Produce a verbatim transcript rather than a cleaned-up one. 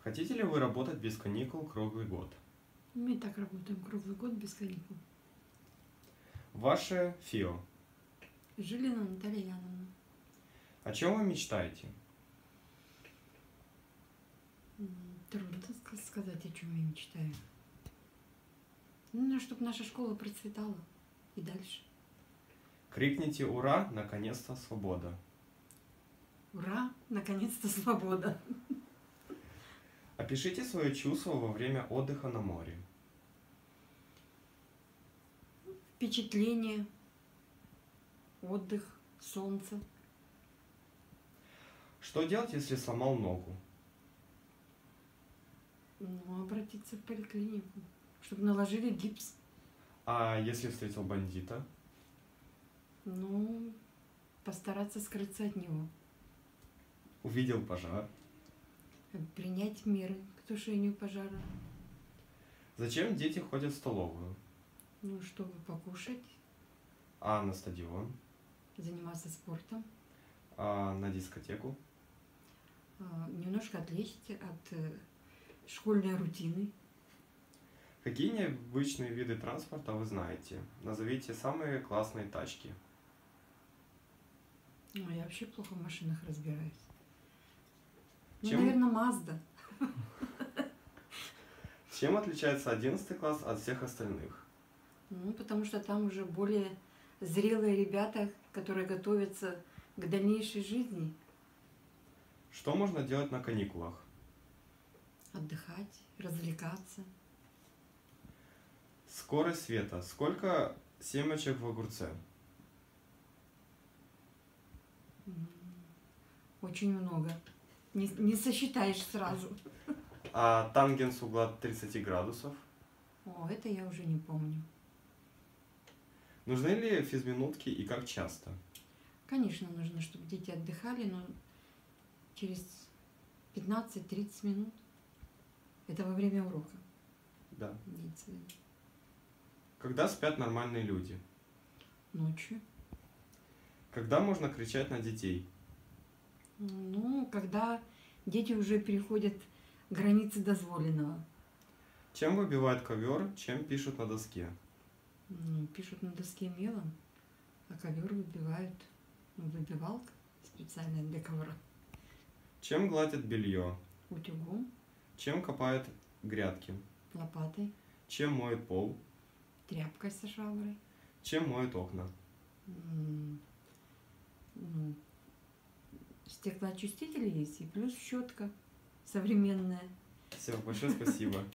Хотите ли вы работать без каникул круглый год? Мы и так работаем круглый год без каникул. Ваше ФИО. Жилина Наталья Яновна. О чем вы мечтаете? Трудно сказать, о чем я мечтаю. Ну, чтобы наша школа процветала и дальше. Крикните «Ура! Наконец-то свобода!» Ура! Наконец-то свобода! Опишите свои чувства во время отдыха на море. Впечатление, отдых, солнце. Что делать, если сломал ногу? Ну, обратиться в поликлинику, чтобы наложили гипс. А если встретил бандита? Ну, постараться скрыться от него. Увидел пожар? Принять меры к тушению пожара. Зачем дети ходят в столовую? Ну, чтобы покушать. А на стадион? Заниматься спортом. А на дискотеку? А, немножко отвлечься от э, школьной рутины. Какие необычные виды транспорта вы знаете? Назовите самые классные тачки. Ну, я вообще плохо в машинах разбираюсь. Ну, Чем... наверное, Мазда. Чем отличается одиннадцатый класс от всех остальных? Ну, потому что там уже более зрелые ребята, которые готовятся к дальнейшей жизни. Что можно делать на каникулах? Отдыхать, развлекаться. Скорость света. Сколько семечек в огурце? Очень много. Не, не сосчитаешь сразу. А тангенс угла тридцати градусов? О, это я уже не помню. Нужны ли физминутки и как часто? Конечно, нужно, чтобы дети отдыхали, но через пятнадцать-тридцать минут. Это во время урока. Да. Дети. Когда спят нормальные люди? Ночью. Когда можно кричать на детей? Ну, когда дети уже переходят границы дозволенного. Чем выбивают ковер, чем пишут на доске? Ну, пишут на доске мелом, а ковер выбивают. Ну, выбивалка специальная для ковра. Чем гладят белье? Утюгом. Чем копают грядки? Лопатой. Чем моют пол? Тряпкой со шваброй. Чем моют окна? Ну, стеклоочистители есть, и плюс щетка современная. Все, большое спасибо.